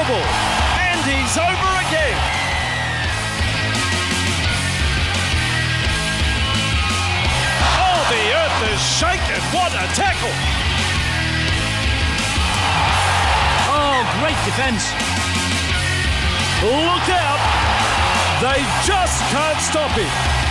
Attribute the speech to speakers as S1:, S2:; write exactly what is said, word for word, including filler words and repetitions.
S1: ball. And he's over again. Oh, the earth is shaken. What a tackle.
S2: Oh, great defence.
S1: Look out. They just can't stop him.